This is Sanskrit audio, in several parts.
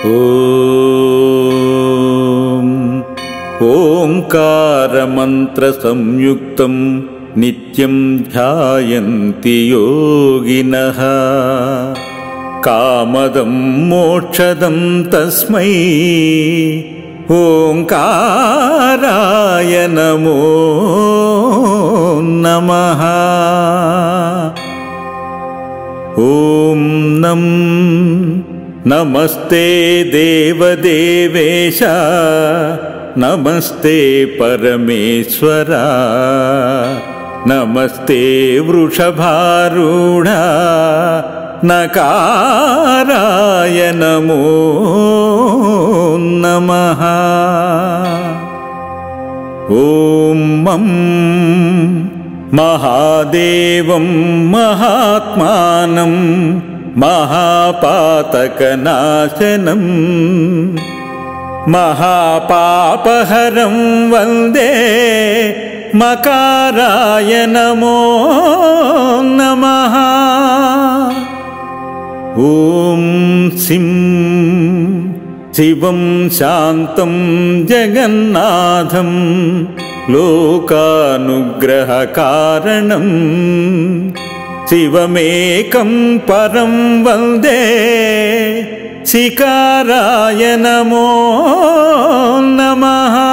ॐ ओंकारमन्त्रसंयुक्तं नित्यं ध्यायन्ति योगिनः कामदं मोक्षदं तस्मै ओंकाराय नमो नमः। ॐ नमस्ते देवदेवेश नमस्ते परमेश्वर नमस्ते वृषभारूढ नकाराय नमो नमः। ॐ महादेवं महात्मानं महापातकनाशनं महापापहरं वन्दे मकाराय नमो नमः। ॐ शिवं शान्तं जगन्नाथं लोकानुग्रहकारणं शिवमेकं परं वन्दे शिकाराय नमो नमः।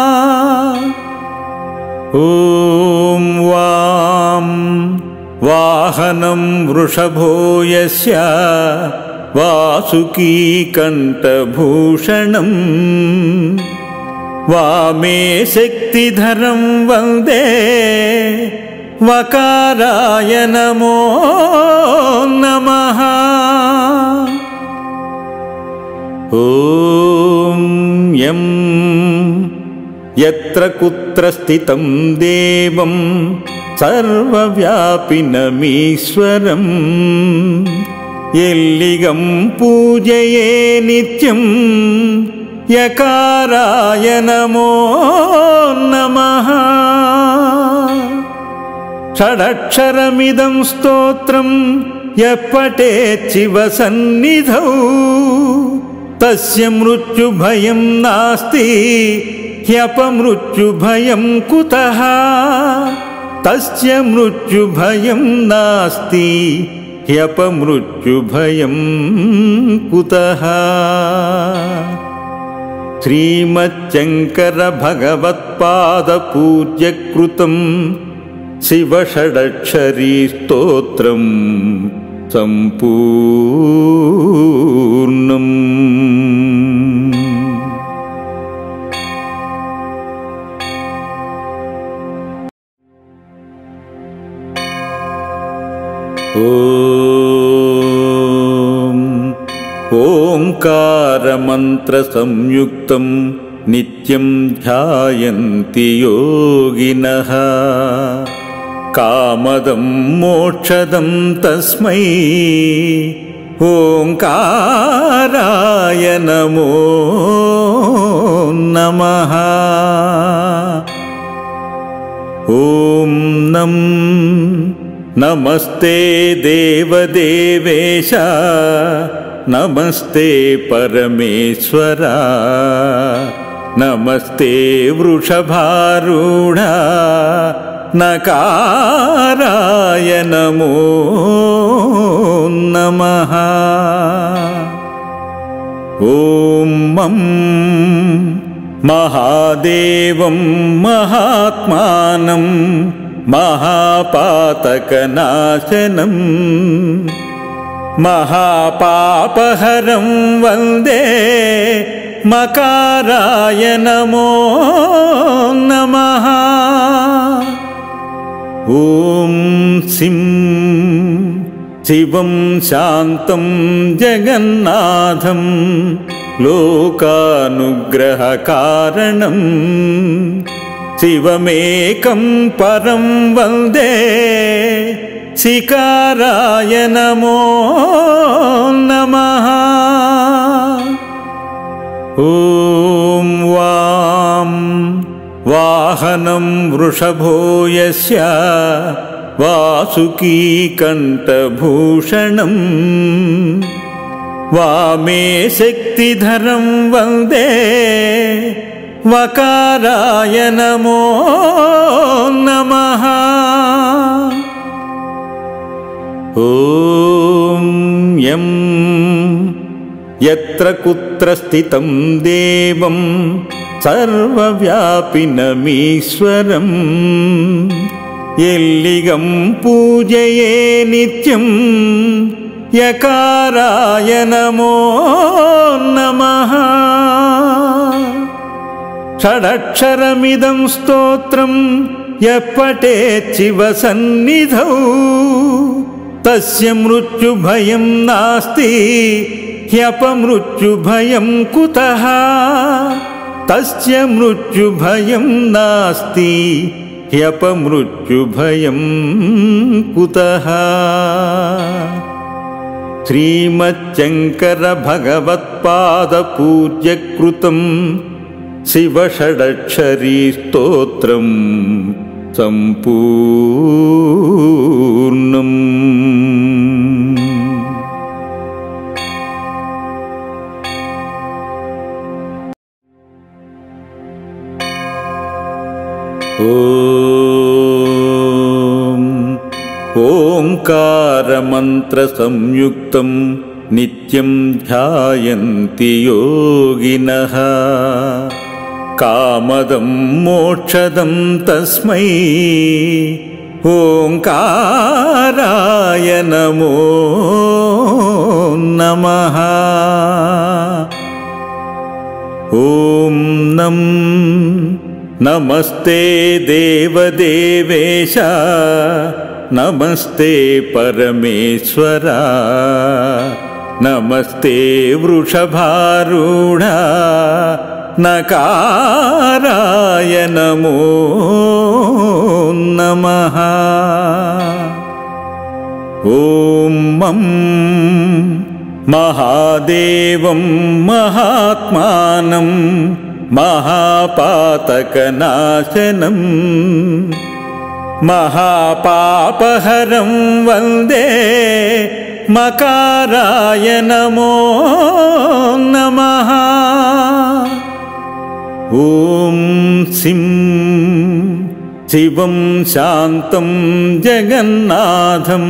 ॐ वाहनं वृषभो यस्य वासुकी कण्ठभूषणं वामे शक्तिधरं वन्दे वकाराय नमो नमः। ॐ यत्र कुत्र स्थितं देवं सर्वव्यापिनमीश्वरं यल्लिगं पूजये नित्यं यकाराय नमो नमः। षडक्षरमिदं स्तोत्रं यः पठेत् शिवसन्निधौ तस्य मृत्युभयं नास्ति ह्यपमृत्युभयं कुतः तस्य मृत्युभयं नास्ति ह्यपमृत्युभयं कुतः। श्रीमच्छङ्कर भगवत्पादपूज्यकृतं शिवषडक्षरी स्तोत्रं सम्पूर्णम्। ॐ ओंकारमन्त्रसंयुक्तं नित्यं ध्यायन्ति योगिनः कामदं मोक्षदं तस्मै ओंकाराय नमो नमः। ॐ नमस्ते देवदेवेश नमस्ते परमेश्वर नमस्ते वृषभारूढ नकाराय नमो नमः। ॐ महादेवं महात्मानं महापातकनाशनं महापापहरं वन्दे मकाराय नमो नमः। ॐ शिवं शान्तं जगन्नाथं लोकानुग्रहकारणं शिवमेकं परं वन्दे शिकाराय नमो नमः। ॐ वाहनं वृषभो यस्य वासुकी कण्ठभूषणं वामे शक्तिधरं वन्दे वकाराय नमो नमः। ॐ यं यत्र कुत्र स्थितं देवं सर्वव्यापिनमीश्वरम् यल्लिगं पूजये नित्यं यकाराय नमो नमः। षडक्षरमिदं स्तोत्रं यः पठेत् शिवसन्निधौ तस्य मृत्युभयं नास्ति ह्यपमृत्युभयं कुतः। तस्य मृत्युभयं नास्ति ह्यपमृत्युभयं कुतः। श्रीमच्शङ्कर भगवत्पादपूज्यकृतं शिवषडक्षरी स्तोत्रं सम्पूर्णम्। ओंकारमन्त्रसंयुक्तं नित्यं ध्यायन्ति योगिनः कामदं मोक्षदं तस्मै ओंकाराय नमो नमः। ॐ नमस्ते देवदेवेश नमस्ते परमेश्वर नमस्ते वृषभारूढ नकाराय नमो नमः। ॐ महादेवं महात्मानं महापातकनाशनं महापापहरं वन्दे मकाराय नमो नमः। ॐ शिवं शान्तं जगन्नाथं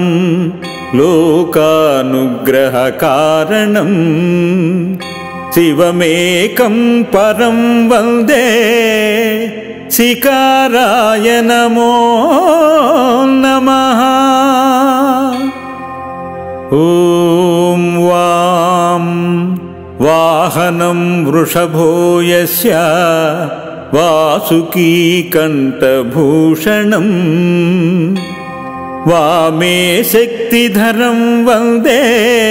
लोकानुग्रहकारणं शिवमेकं परं वन्दे शिकाराय नमो नमः। ॐ वाहनं वृषभो यस्य वासुकी कण्ठभूषणम् वामे शक्तिधरं वन्दे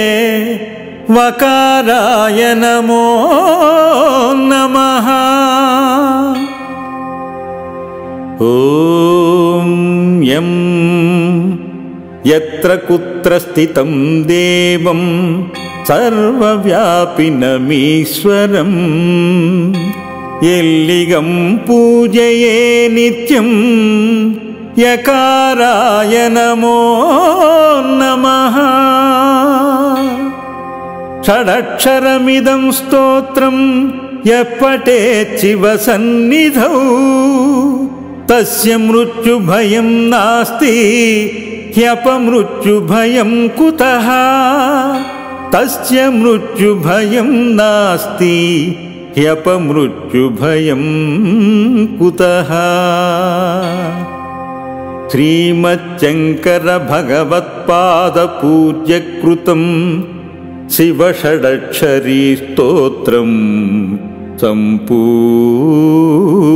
वकाराय नमो नमः। ॐ यत्र कुत्र स्थितं देवं सर्वव्यापिनमीश्वरम् यल्लिगं पूजये नित्यं यकाराय नमो नमः। षडक्षरमिदं स्तोत्रं यः पठेत् शिवसन्निधौ तस्य मृत्युभयं नास्ति ह्यपमृत्युभयं कुतः। तस्य मृत्युभयं नास्ति ह्यपमृत्युभयं कुतः। श्रीमच्शङ्कर भगवत्पादपूज्यकृतं शिवषडक्षरी स्तोत्रं सम्पूर्णम्।